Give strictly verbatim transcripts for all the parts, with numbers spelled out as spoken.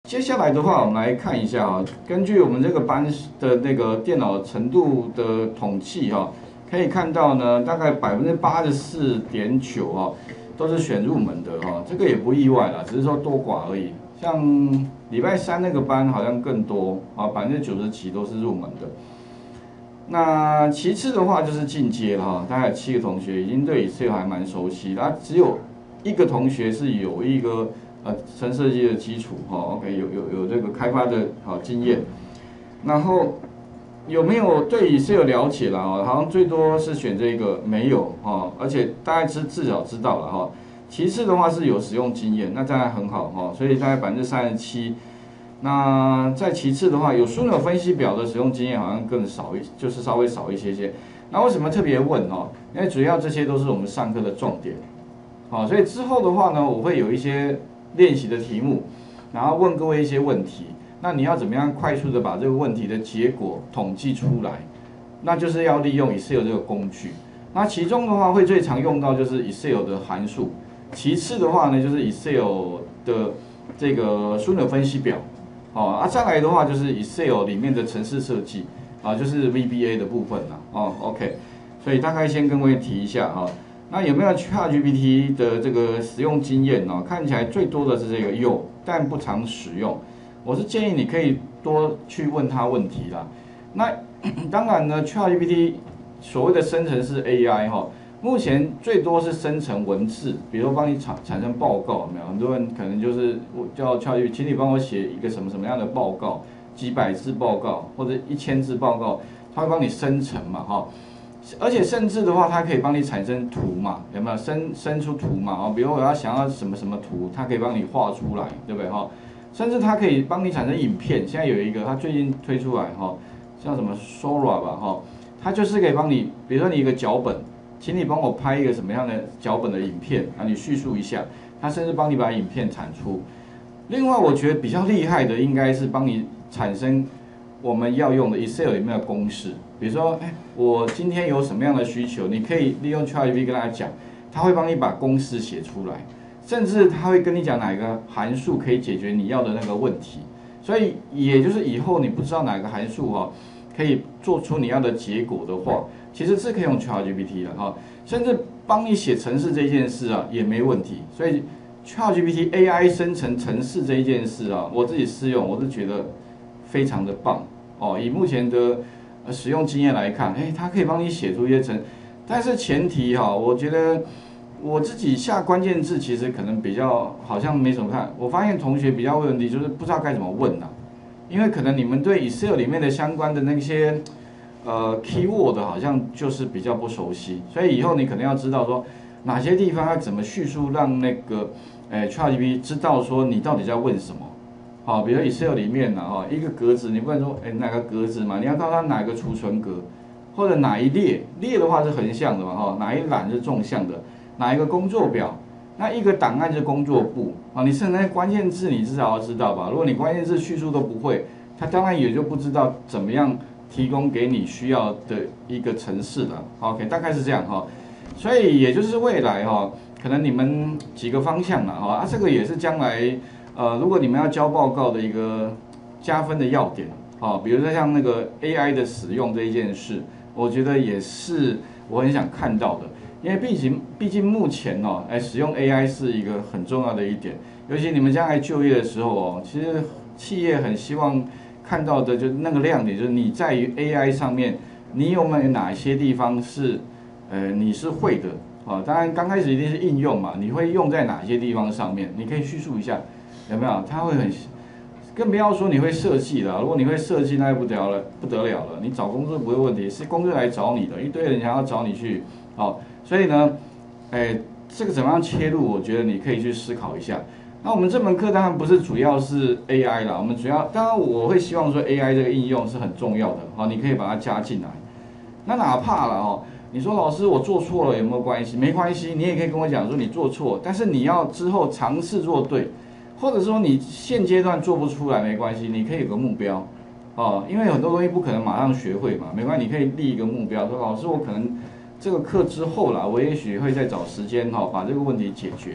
接下来的话，我们来看一下啊，根据我们这个班的那个电脑程度的统计哈，可以看到呢，大概百分之八十四点九啊，都是选入门的哈，这个也不意外啦，只是说多寡而已。像礼拜三那个班好像更多啊，百分之九十几都是入门的。那其次的话就是进阶了哈，大概有七个同学已经对 Excel 还蛮熟悉，那只有一个同学是有一个。呃，程设计的基础哈 ，OK， 有有有这个开发的好经验，然后有没有对 Excel 了解了啊？好像最多是选这个没有哈，而且大概知至少知道了哈。其次的话是有使用经验，那当然很好哈，所以大概百分之三十七。那在其次的话，有枢纽分析表的使用经验好像更少一，就是稍微少一些些。那为什么特别问哦？因为主要这些都是我们上课的重点，好，所以之后的话呢，我会有一些。练习的题目，然后问各位一些问题，那你要怎么样快速的把这个问题的结果统计出来？那就是要利用 Excel 这个工具。那其中的话会最常用到就是 Excel 的函数，其次的话呢就是 Excel 的这个枢纽分析表，哦啊再来的话就是 Excel 里面的程式设计啊，就是 V B A 的部分啦，哦 OK， 所以大概先跟各位提一下哈。那有没有 ChatGPT 的这个使用经验呢？看起来最多的是这个有，但不常使用。我是建议你可以多去问他问题啦。那当然呢 ，ChatGPT 所谓的生成式 A I 哈，目前最多是生成文字，比如帮你产产生报告，有没有？很多人可能就是叫 ChatGPT， 请你帮我写一个什么什么样的报告，几百字报告或者一千字报告，它会帮你生成嘛，哈。而且甚至的话，它可以帮你产生图嘛，有没有生生出图嘛？哦，比如我要想要什么什么图，它可以帮你画出来，对不对哈？甚至它可以帮你产生影片。现在有一个，它最近推出来哈，叫什么 Sora 吧哈，它就是可以帮你，比如说你一个脚本，请你帮我拍一个什么样的脚本的影片，啊，你叙述一下，它甚至帮你把影片产出。另外，我觉得比较厉害的应该是帮你产生我们要用的 Excel 里面的公式。比如说，哎，我今天有什么样的需求，你可以利用 ChatGPT 跟他讲，他会帮你把公式写出来，甚至他会跟你讲哪个函数可以解决你要的那个问题。所以，也就是以后你不知道哪个函数哈，可以做出你要的结果的话，其实是可以用 ChatGPT 的哈，甚至帮你写程式这件事啊也没问题。所以 ChatGPT A I 生成程式这一件事啊，我自己试用，我是觉得非常的棒哦。以目前的使用经验来看，哎，它可以帮你写出一些程，但是前提哈，我觉得我自己下关键字其实可能比较好像没什么看。我发现同学比较问题就是不知道该怎么问啊，因为可能你们对 Excel 里面的相关的那些呃 keyword 好像就是比较不熟悉，所以以后你可能要知道说哪些地方要怎么叙述，让那个诶 ChatGPT 知道说你到底在问什么。好，比如 Excel 里面呢，哈，一个格子，你不能说，哎，哪个格子嘛，你要告诉他哪个储存格，或者哪一列，列的话是横向的嘛，哈，哪一栏是纵向的，哪一个工作表，那一个档案是工作簿，啊，你甚至那关键字你至少要知道吧？如果你关键字叙述都不会，他当然也就不知道怎么样提供给你需要的一个程式了。OK， 大概是这样哈，所以也就是未来哈，可能你们几个方向了哈，啊，这个也是将来。呃，如果你们要交报告的一个加分的要点，啊，比如说像那个 A I 的使用这一件事，我觉得也是我很想看到的，因为毕竟毕竟目前哦，哎，使用 A I 是一个很重要的一点，尤其你们将来就业的时候哦，其实企业很希望看到的就是那个亮点，就是你在于 A I 上面，你有没有哪些地方是呃你是会的啊？当然刚开始一定是应用嘛，你会用在哪些地方上面？你可以叙述一下。有没有？他会很，更不要说你会设计了。如果你会设计，那就不得了，不得了了。你找工作不会问题，是工作来找你的，一堆人想要找你去，哦，所以呢，哎，这个怎么样切入？我觉得你可以去思考一下。那我们这门课当然不是主要是 A I 啦，我们主要当然我会希望说 A I 这个应用是很重要的，好，你可以把它加进来。那哪怕了哦，你说老师我做错了有没有关系？没关系，你也可以跟我讲说你做错，但是你要之后尝试做对。或者说你现阶段做不出来没关系，你可以有个目标，哦，因为很多东西不可能马上学会嘛，没关系，你可以立一个目标，说老师我可能这个课之后啦，我也许会再找时间哈把这个问题解决。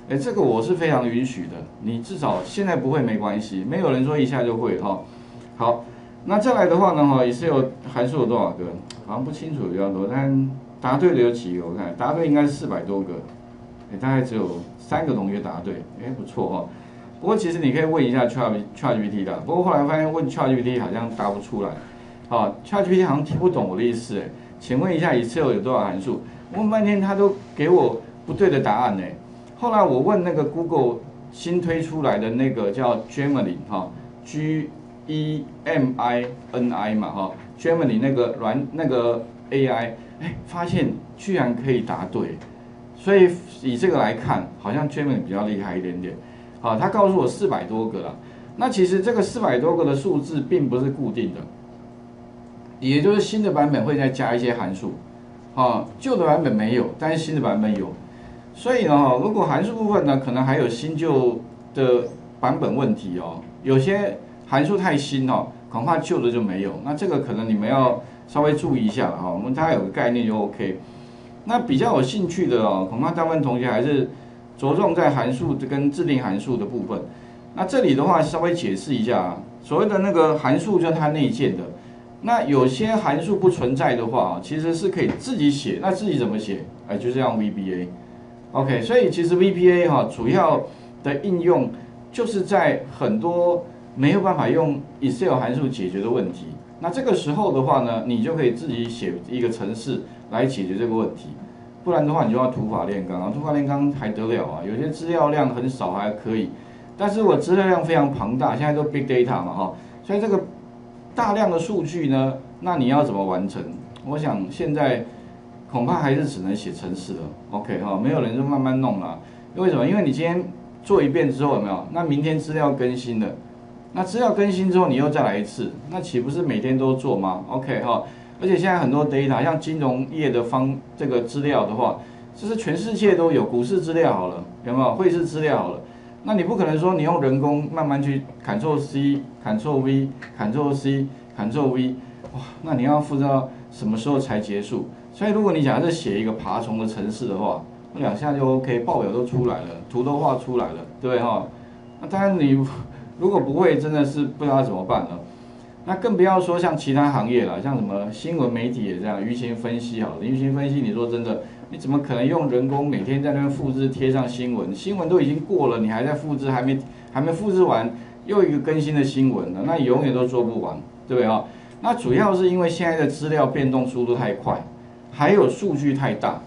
哎，这个我是非常允许的，你至少现在不会没关系，没有人说一下就会哈。好，那再来的话呢哈，Excel 函数有多少个？好像不清楚比较多，但答对的有几个？我看答对应该是四百多个，哎，大概只有三个同学答对，哎，不错哈。不过其实你可以问一下 Chat ChatGPT 的，不过后来发现问 ChatGPT 好像答不出来，啊 ，ChatGPT 好像听不懂我的意思哎，请问一下 Excel 有多少函数？问半天他都给我不对的答案呢。后来我问那个 Google 新推出来的那个叫 Gemini 哈 ，G E M I N I 嘛哈 ，Gemini 那个软那个 A I， 哎，发现居然可以答对，所以以这个来看，好像 Gemini 比较厉害一点点。好，他告诉我四百多个了，那其实这个四百多个的数字并不是固定的，也就是新的版本会再加一些函数，啊，旧的版本没有，但是新的版本有。所以呢，如果函数部分呢，可能还有新旧的版本问题哦。有些函数太新哦，恐怕旧的就没有。那这个可能你们要稍微注意一下哈，我们大家有个概念就 OK。那比较有兴趣的哦，恐怕大部分同学还是着重在函数跟自定函数的部分。那这里的话稍微解释一下啊，所谓的那个函数就是它内建的。那有些函数不存在的话，其实是可以自己写。那自己怎么写？哎，就是用 V B A。OK， 所以其实 V B A 哈主要的应用就是在很多没有办法用 Excel 函数解决的问题。那这个时候的话呢，你就可以自己写一个程式来解决这个问题。不然的话，你就要土法炼钢啊，土法炼钢还得了啊？有些资料量很少还可以，但是我资料量非常庞大，现在都 Big Data 嘛哈，所以这个大量的数据呢，那你要怎么完成？我想现在恐怕还是只能写程式了 ，OK 哈，没有人就慢慢弄了。为什么？因为你今天做一遍之后有没有？那明天资料更新了，那资料更新之后你又再来一次，那岂不是每天都做吗 ？OK 哈。而且现在很多 data， 像金融业的方这个资料的话，这是全世界都有，股市资料好了，有没有？汇市资料好了，那你不可能说你用人工慢慢去 Ctrl C、Ctrl V、Ctrl C、Ctrl V， 哇，那你要不知道什么时候才结束。所以如果你假设写一个爬虫的程式的话，两下就 OK， 报表都出来了，图都画出来了，对不对哈？那当然你如果不会，真的是不知道怎么办了。那更不要说像其他行业了，像什么新闻媒体也这样，舆情分析好了，舆情分析你说真的，你怎么可能用人工每天在那边复制贴上新闻？新闻都已经过了，你还在复制，还没还没复制完，又一个更新的新闻了，那永远都做不完，对不对啊？那主要是因为现在的资料变动速度太快，还有数据太大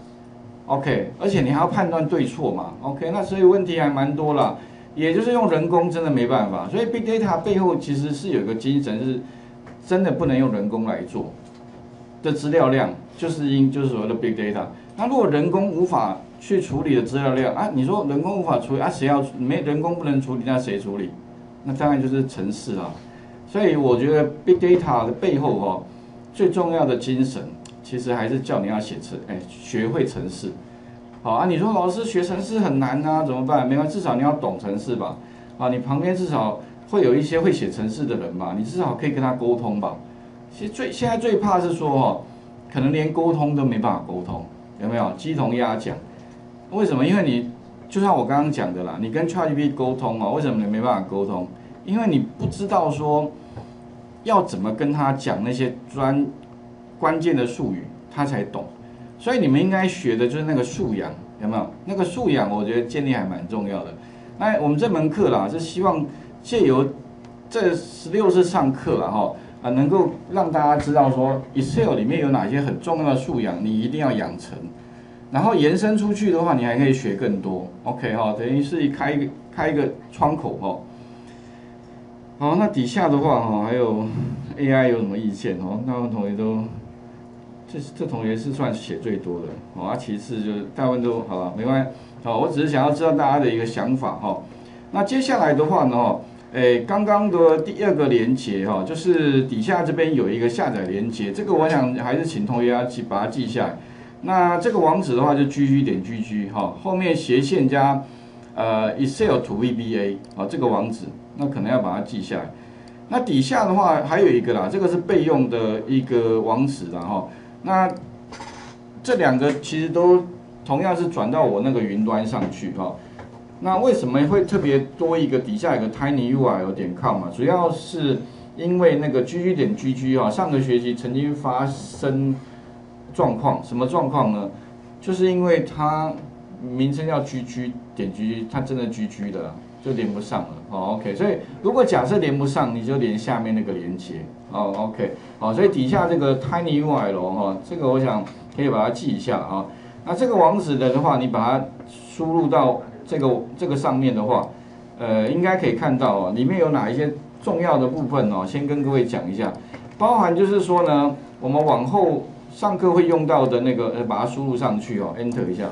，OK， 而且你还要判断对错嘛 ，OK， 那所以问题还蛮多啦。也就是用人工真的没办法，所以 Big Data 背后其实是有一个精神，是真的不能用人工来做的资料量，就是因就是所谓的 Big Data。那如果人工无法去处理的资料量啊，你说人工无法处理啊，谁要没人工不能处理，那谁处理？那当然就是程式啦。所以我觉得 Big Data 的背后哦，最重要的精神其实还是叫你要写程，哎，学会程式。好啊，你说老师学程式很难啊，怎么办？没关系，至少你要懂程式吧。啊，你旁边至少会有一些会写程式的人吧，你至少可以跟他沟通吧。其实最现在最怕是说哦，可能连沟通都没办法沟通，有没有？鸡同鸭讲。为什么？因为你就像我刚刚讲的啦，你跟 ChatGPT 沟通哦，为什么你没办法沟通？因为你不知道说要怎么跟他讲那些专关键的术语，他才懂。所以你们应该学的就是那个素养，有没有？那个素养，我觉得建立还蛮重要的。那我们这门课啦，是希望借由这十六次上课啦，哈啊，能够让大家知道说 Excel 里面有哪些很重要的素养，你一定要养成。然后延伸出去的话，你还可以学更多。OK 哈，等于是开一个开一个窗口哈。好，那底下的话哈，还有 A I 有什么意见哦？大部分同学都。这这同学是算写最多的，哦，啊，其次就是大部分都好了，没关系，好，我只是想要知道大家的一个想法哈。那接下来的话呢，哈，诶，刚刚的第二个连结哈，就是底下这边有一个下载连结，这个我想还是请同学要记把它记下来。那这个网址的话就 gg 点 gg 哈，后面斜线加呃 Excel to V B A 啊这个网址，那可能要把它记下来。那底下的话还有一个啦，这个是备用的一个网址啦哈。那这两个其实都同样是转到我那个云端上去哈。 那为什么会特别多一个底下有个 tinyurl 点 com 嘛？主要是因为那个 gg 点 gg 啊，上个学期曾经发生状况，什么状况呢？就是因为它名称叫 gg 点 gg， 它真的 gg 的啦，就连不上了。哦 ，OK， 所以如果假设连不上，你就连下面那个连接。哦 ，OK， 好，所以底下这个 tinyurl 哈，这个我想可以把它记一下啊。那这个网址的话，你把它输入到这个这个上面的话，呃，应该可以看到哦，里面有哪一些重要的部分哦，先跟各位讲一下，包含就是说呢，我们往后上课会用到的那个，呃，把它输入上去哦 ，Enter 一下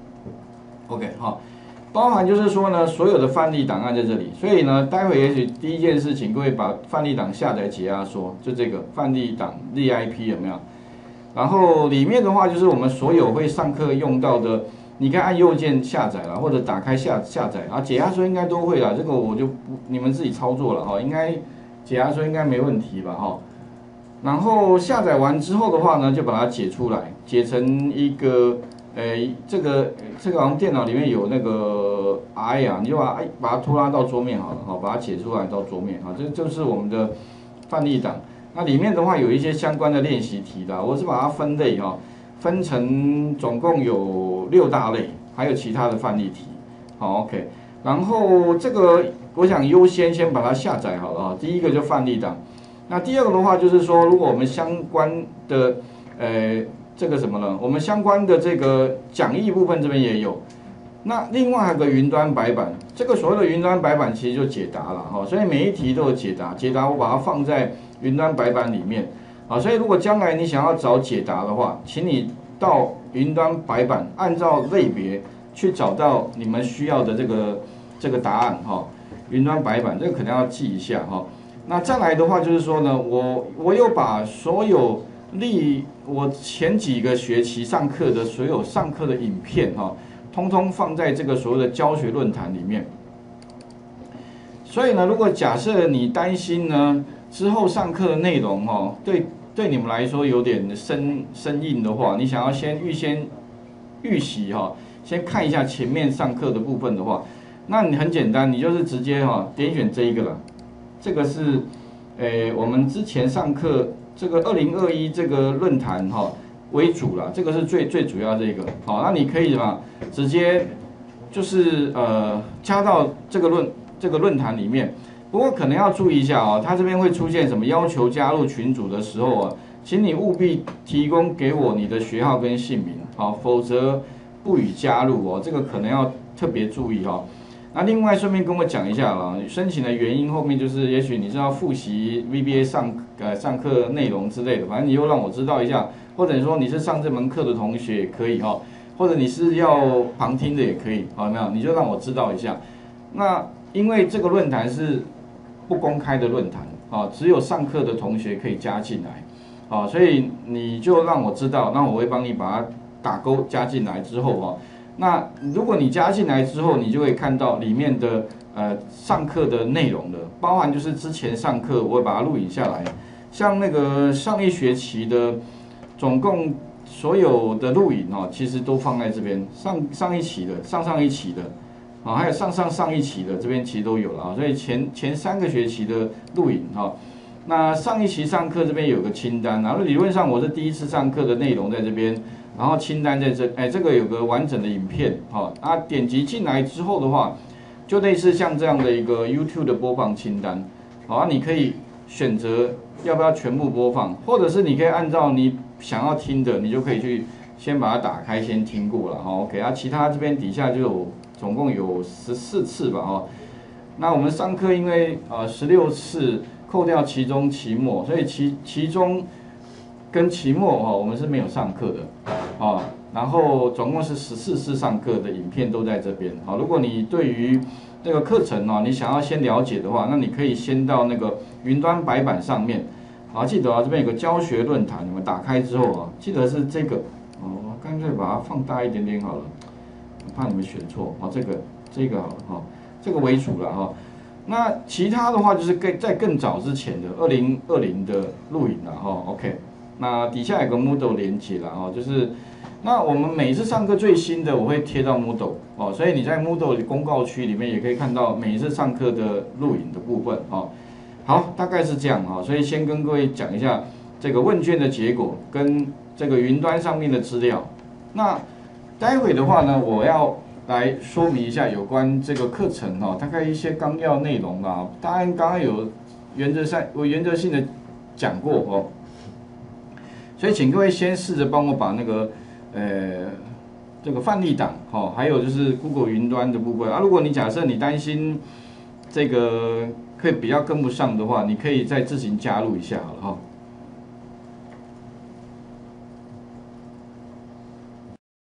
，OK， 好，包含就是说呢，所有的范例档案在这里，所以呢，待会也许第一件事情，各位把范例档下载解压缩，就这个范例档 zip 有没有？然后里面的话就是我们所有会上课用到的，你可以按右键下载啦，或者打开下下载啊，解压缩应该都会啦，这个我就不你们自己操作了哈，应该解压缩应该没问题吧哈。然后下载完之后的话呢，就把它解出来，解成一个，呃，这个这个好像电脑里面有那个 I 啊，你就把它把它拖拉到桌面好了哈，把它解出来到桌面啊，这就是我们的范例档。那里面的话有一些相关的练习题的，我是把它分类哈，分成总共有六大类，还有其他的范例题。好 ，OK。然后这个我想优先先把它下载好了啊，第一个就范例档。那第二个的话就是说，如果我们相关的呃这个什么呢？我们相关的这个讲义部分这边也有。那另外还有个云端白板，这个所谓的云端白板其实就解答了哈，所以每一题都有解答，解答我把它放在云端白板里面啊，所以如果将来你想要找解答的话，请你到云端白板按照类别去找到你们需要的这个这个答案哈。云端白板这个可能要记一下哈。那再来的话就是说呢，我我有把所有历我前几个学期上课的所有上课的影片哈，通通放在这个所谓的教学论坛里面。所以呢，如果假设你担心呢之后上课的内容哈，对对你们来说有点生生硬的话，你想要先预先预习哈，先看一下前面上课的部分的话，那你很简单，你就是直接哈点选这一个了。这个是，诶，我们之前上课这个二零二一这个论坛哈为主啦，这个是最最主要这个，好，那你可以嘛，直接就是呃加到这个论这个论坛里面，不过可能要注意一下哦，它这边会出现什么要求加入群组的时候啊，请你务必提供给我你的学号跟姓名，好，否则不予加入哦，这个可能要特别注意哈。那另外顺便跟我讲一下啦，申请的原因后面就是，也许你是要复习 V B A 上呃上课内容之类的，反正你又让我知道一下，或者说你是上这门课的同学也可以哈，或者你是要旁听的也可以，好有没有？你就让我知道一下。那因为这个论坛是不公开的论坛啊，只有上课的同学可以加进来，啊，所以你就让我知道，那我会帮你把它打勾加进来之后啊。那如果你加进来之后，你就会看到里面的呃上课的内容的，包含就是之前上课我会把它录影下来，像那个上一学期的总共所有的录影哦，其实都放在这边，上上一期的、上上一期的，啊，还有上上上一期的这边其实都有了啊，所以前前三个学期的录影哈，那上一期上课这边有个清单，然后理论上我是第一次上课的内容在这边。然后清单在这，哎，这个有个完整的影片，好，啊，点击进来之后的话，就类似像这样的一个 YouTube 的播放清单，好，啊，你可以选择要不要全部播放，或者是你可以按照你想要听的，你就可以去先把它打开，先听过了，好 ，OK， 啊，其他这边底下就有总共有十四次吧，哦，那我们上课因为呃十六次，扣掉期中、期末，所以期期中。跟期末哈，我们是没有上课的，啊，然后总共是十四次上课的影片都在这边，好，如果你对于这个课程哦，你想要先了解的话，那你可以先到那个云端白板上面，好，记得啊，这边有个教学论坛，你们打开之后啊，记得是这个，哦，干脆把它放大一点点好了，怕你们选错，好，这个这个好了哈，这个为主了哈。那其他的话就是更在更早之前的二零二零的录影了哈 ，OK。 那底下有个 Moodle 连接啦，哦，就是那我们每次上课最新的我会贴到 Moodle 哦，所以你在 Moodle 公告区里面也可以看到每一次上课的录影的部分哦。好，大概是这样哈，所以先跟各位讲一下这个问卷的结果跟这个云端上面的资料。那待会的话呢，我要来说明一下有关这个课程哈，大概一些纲要内容啦。当然刚刚有原则上我原则性的讲过哦，所以请各位先试着帮我把那个呃这个范例档哈，还有就是 Google 云端的部分啊。如果你假设你担心这个可以比较跟不上的话，你可以再自行加入一下好了哈。